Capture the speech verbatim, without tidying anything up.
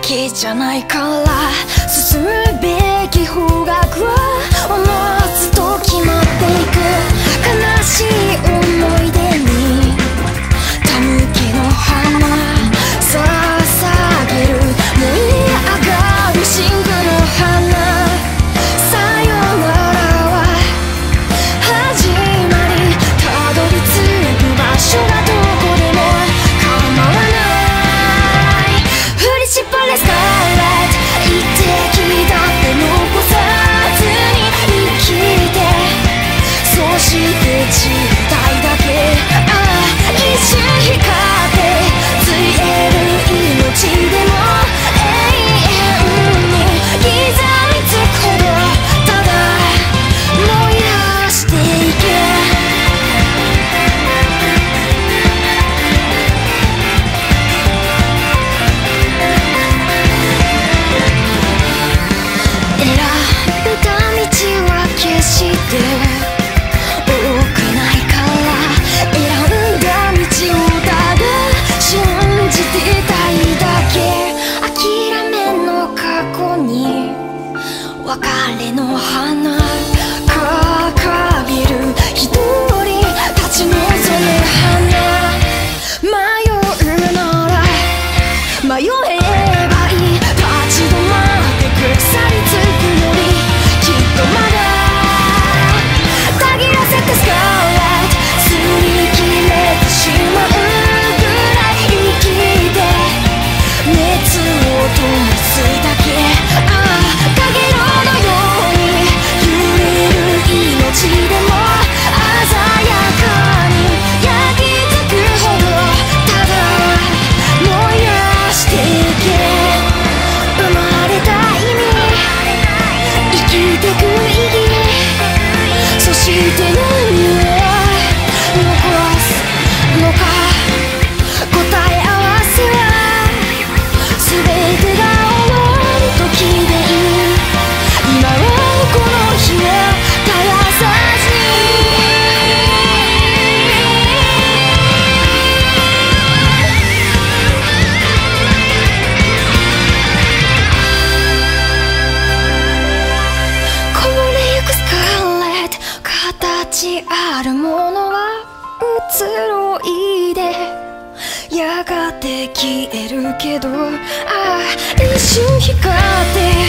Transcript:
けじゃないから進むべき方角はおのずと決まっていく。悲しい思い出にたむけの花捧げる。燃え上がるシングの花。さよならは始まり、たどり着く場所がどこでも構わない。振り絞れスカーレット、一滴だって残さずに生きて、そして自体だけ、ああ一瞬光ってついえる命でも永遠に刻みつくほど、ただ燃やしていけ。選べた道は決して多くないから、選んだ道をただ信じてたいだけ。諦めの過去に別れの花掲げる。一人立ち望む花。迷うなら迷えばいい。立ち止まってく腐りつくよりきっとまだたぎらせてスカーレット、擦り切れてしまうぐらい生きて、熱を灯すだけ。ああかげろうのように揺れる命でも鮮やかに焼き付くほど、ただ燃やしていけ。生まれた意味、生きてく意義、そして何を残すのか。答え合わせは全てが終わる時でいい。今はこの日を絶やさずに。こぼれゆくスカーレット、形あるものは移ろいでやがて消えるけど、ああ一瞬光って